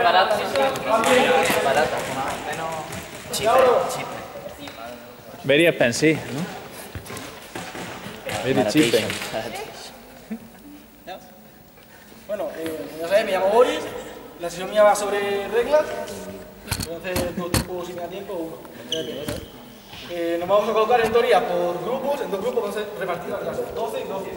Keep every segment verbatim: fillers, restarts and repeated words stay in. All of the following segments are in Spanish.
barata. Barata, más o menos chiste, chiste. Very expensive, ¿no? Very cheap. Bueno, eh, ya sabéis, me llamo Boris. La sesión mía va sobre reglas. Voy a hacer dos tipos si me da tiempo, uno. Eh, nos vamos a colocar en teoría por grupos, en dos grupos vamos a repartir las clases, doce y doce.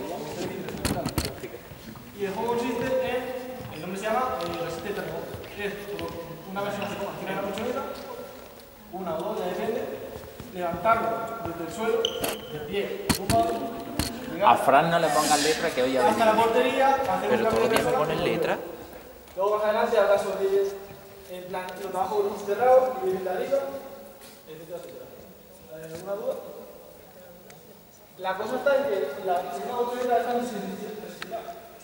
Y el juego consiste en, el nombre se llama eh, Resistencia al Rebote. Es una versión así como tirar la colchoneta, una o dos, ya depende, levantarlo desde el suelo, de pie, tumbado. A Fran no le pongan letra que hoy ya hasta la portería, hacer pero un todos los días me persona, ponen letra. Luego más adelante hablar sobre en plan, los trabajos con un cerrado y de arriba, etcétera, etcétera. ¿Alguna duda? La cosa está en que la segunda autoridad está en necesidad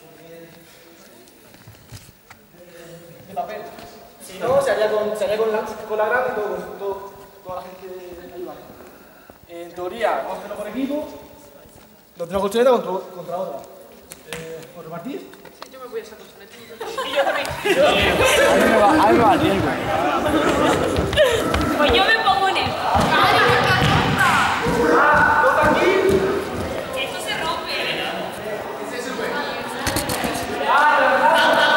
de papel. Si no, se haría con, se haría con, la, con la grada y todo, todo, toda la gente ayudando. En teoría, vamos a hacerlo por equipo. Lo tengo colchoneta contra, contra otra. Eh, ¿Os repartís? Sí, yo me voy a esa colchoneta. Y yo también. Ahí me va, ahí me va, tiempo. Pues yo me pongo en él. Ah, ¿dos aquí? Esto se rompe. Se sube. Ah, la verdad.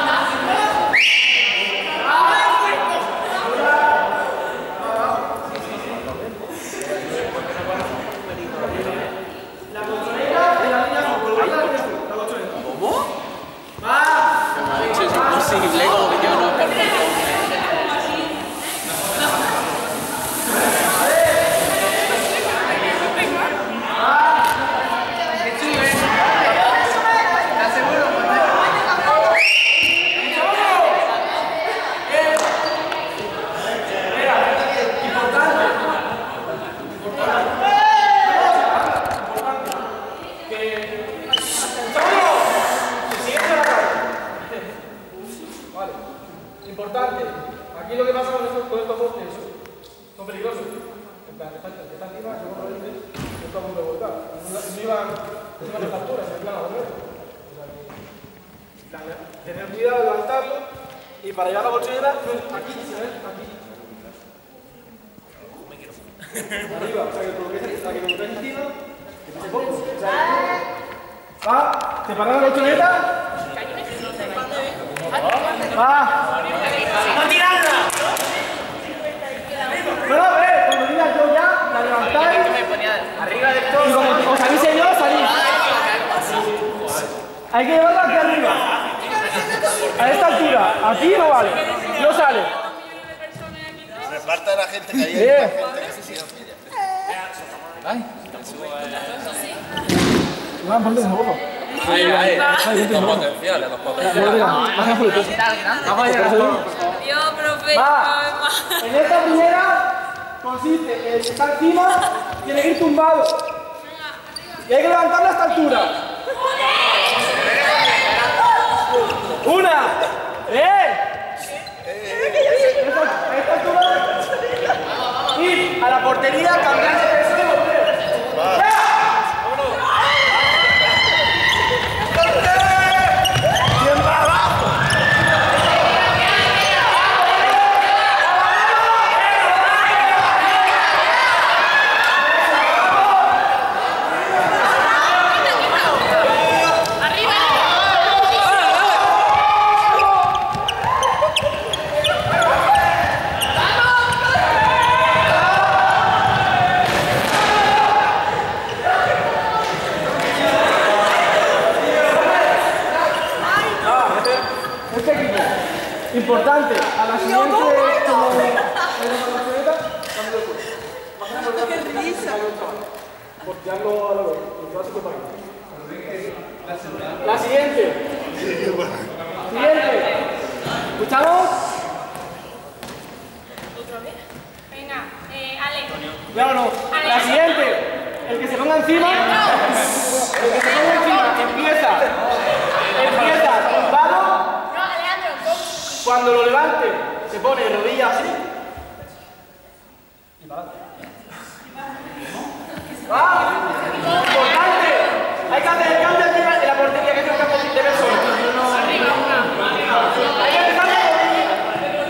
La colchoneta y la línea con colorida la colchoneta. ¿Cómo? ¡Va! Eso es imposible, como que yo no perfecto. Importante, aquí lo que pasa con estos, con estos postes son peligrosos. En plan, que está encima, según lo veis, esto a punto de volcar. No iban a las alturas, se iban a volver. O sea, que, tener cuidado, levantarlo y para llevar la colchoneta, aquí, ¿sabes? Aquí. Arriba, o sea, que lo coloquéis encima, que se ponga. O sea, va, separar la colchoneta. Va. ¡No tirarla! Bueno, a ver, cuando diga yo ya, la levantáis. Arriba del todo. Y como os avise yo, salís. Hay que llevarla aquí arriba. A esta altura. Aquí no vale. No sale. Reparta a la gente que hay. Bien. Ay. Iván, ponte en favor. Ahí, ahí. Los potenciales, los potenciales. Dios, profe. Va. En esta primera consiste en que está encima, tiene que ir tumbado. Y hay que levantarla a esta altura. Una. ¡Eh! Esta, esta altura. Ir a la portería, cambiarse de ese volver. ¡Ya! Importante, a la siguiente como ¡qué risa! Voltearlo a la vez, la siguiente. Siguiente. ¿Escuchamos? ¿Otra vez? Venga, eh, Ale. Claro, no. La siguiente. El que se ponga encima. El que se ponga encima empieza. Empieza tumbado. Cuando lo levante, se pone de rodillas así. Y para adelante. ¡Va! ¡Importante! Hay que hacer el cambio aquí en la portería, que es el campo de personas. Hay que empezar de rodillas.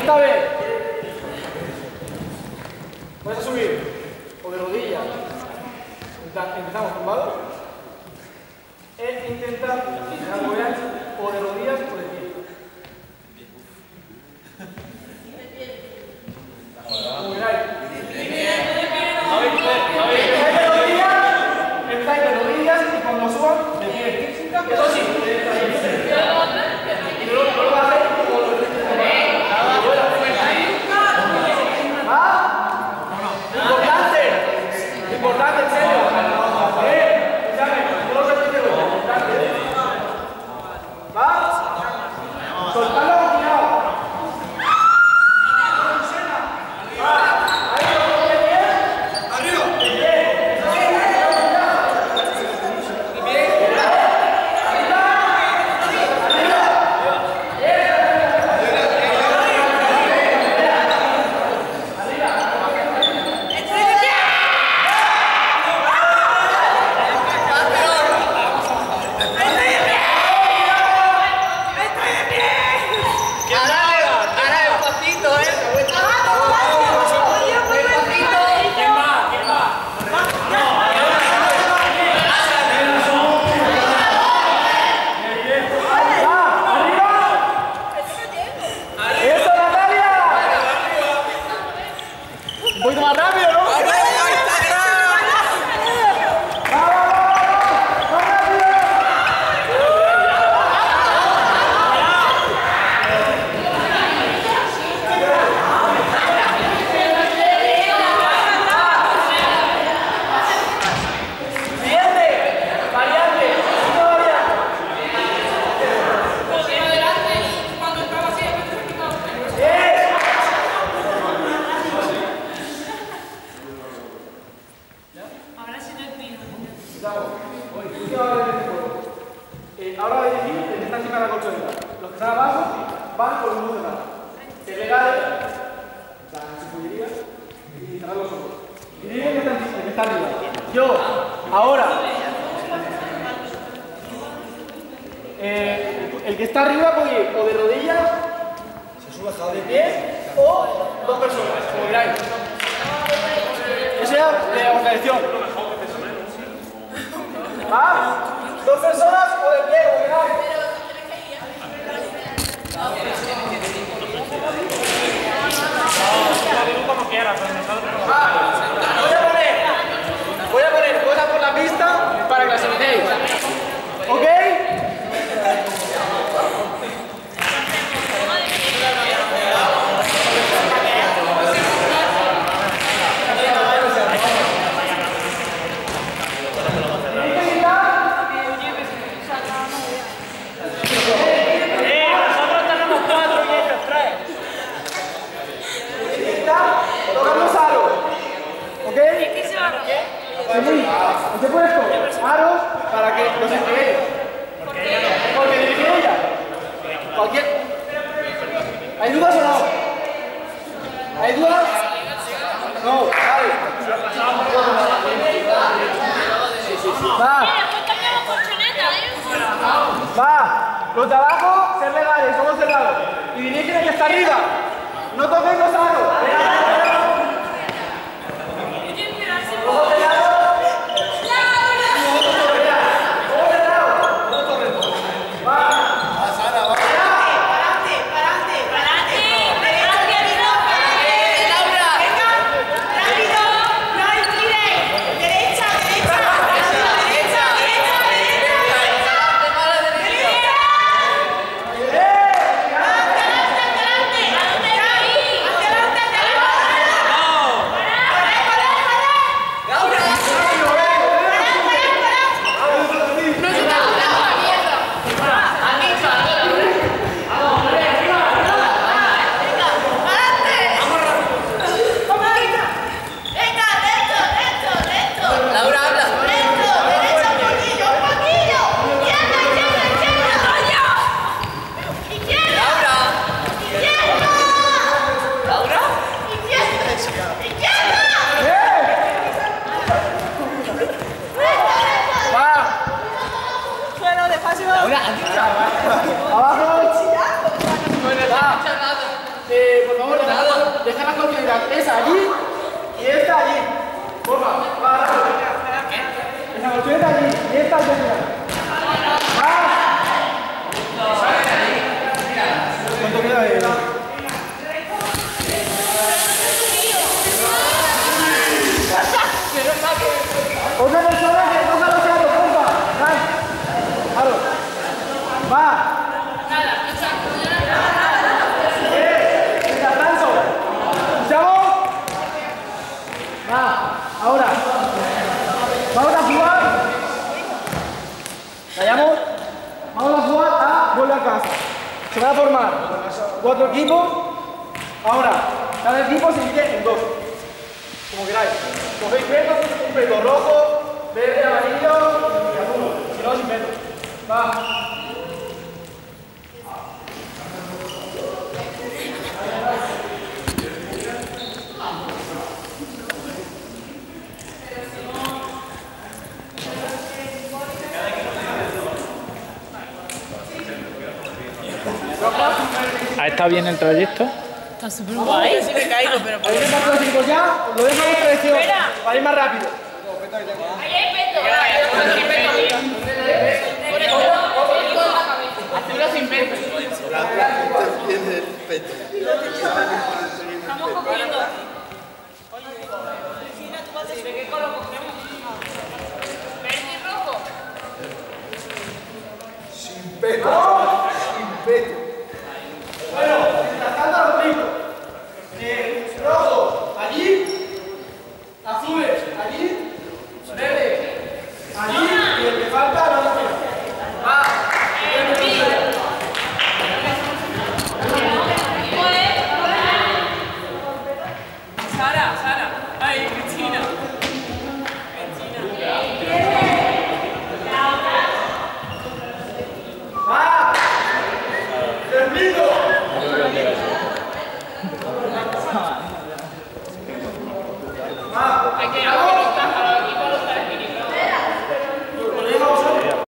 esta vez vais a subir o de rodillas, empezamos tumbado, e intentar mover o de rodillas o de pie. Como queráis. Empezáis de rodillas, empezáis de rodillas y cuando suban, de pie. Eso sí, y luego lo vas a hacer como lo importante, en serio. Eh, escúchame, no lo repite, güey. Importante. ¿Va? Soltalo con cuidado. Va. Ahí lo coge bien. Arriba. De pie. De pie. Arriba. Arriba. Un poquito más rápido, ¿no? ¡Ay, ay, ay! Ahora vais a decir el que está encima de la colchoneta. Los que están abajo van con un luz de mano. Es legal, la chipullería y cerrar los ojos. Y digo el que está encima, el que está arriba. Yo, ahora, eh, el que está arriba puede ir o de rodillas, se sube de pie, o dos personas, como queráis. Eso ya de organización. ¿Va? Dos personas o de pie, como queráis. Ah, voy a poner, voy a poner cosas por la pista para que las imitéis. ¿Ok? Os he puesto aros para que los entreguéis. Porque dirige ella. Cualquier... ¿Hay dudas o no? ¿Hay dudas? No, vale. Va. Va. Los de abajo, ser legales, somos cerrados. Y dirigen ahí hasta arriba. No toquéis los aros. la continuidad. Esa allí y esta allí. Porfa, va, rápido. Esa continuidad allí y esta allí. Va. ¿Cuánto queda de edad? Otra persona que coja los aros, porfa. Dale. Aro. Va. Eh, descanso. ¿Escuchamos? Va. Ahora. Vamos a jugar. ¿Callamos? Vamos a jugar a vuelve a casa. Se van a formar cuatro equipos. Ahora, cada equipo se divide en dos. Como queráis. Cogéis pelos, un pelo rojo, verde, amarillo y azul. Si no, sin pelo. Va. ¿Ha estado bien el trayecto? Está súper guay. Si me caigo, pero por ¿Habéis empezado los equipos ya? Os lo dejo en otra dirección. Espera. Para ir más rápido. ahí hay peto. Hazlo sin peto. Tiene el peto.